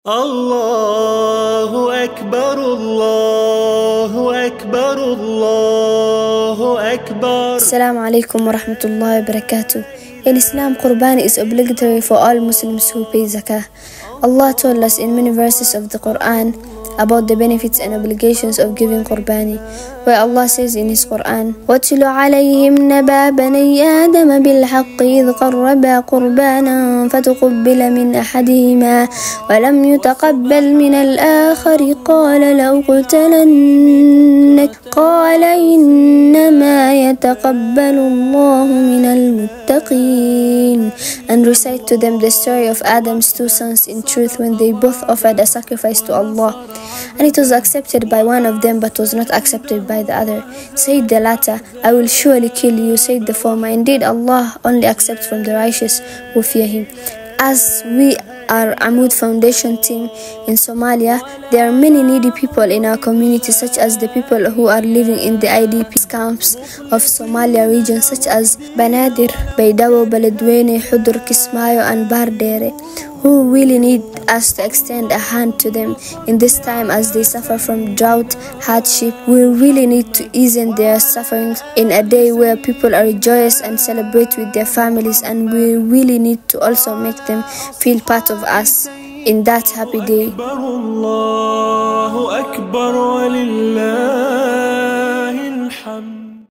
الله أكبر الله أكبر الله أكبر. Assalamu alaikum wa rahmatullahi wa barakatuh. In Islam, Qurban is obligatory for all Muslims who pay zakah. Allah told us in many verses of the Quran about the benefits and obligations of giving Qurbani, where Allah says in His Quran, وَاتْلُ عَلَيْهِمْ نَبَأَ بَنِي آدَمَ بِالْحَقِّ إِذْ قَرَّبَا قُرْبَانًا فَتُقُبِّلَ مِنْ أَحَدِهِمَا وَلَمْ يُتَقَبَّلْ مِنَ الْآخَرِ قَالَ لَأُقْتُلَنَّكَ قَالَ إِنَّمَا يَتَقَبَّلُ اللَّهُ مِنَ الْمُتَّقِينَ. And recite to them the story of Adam's two sons in truth when they both offered a sacrifice to Allah, and it was accepted by one of them but was not accepted by the other. Said the latter, I will surely kill you. Said the former, indeed Allah only accepts from the righteous who fear Him. As we are Amud Foundation team in Somalia, there are many needy people in our community, such as the people who are living in the IDP camps of Somalia region, such as Banadir, Baydawo, Baladweyne, Hudur, Kismayo and Bardere, who really need us to extend a hand to them in this time as they suffer from drought, hardship. We really need to ease their sufferings in a day where people are joyous and celebrate with their families, and we really need to also make them feel part of us in that happy day. الله أكبر ولله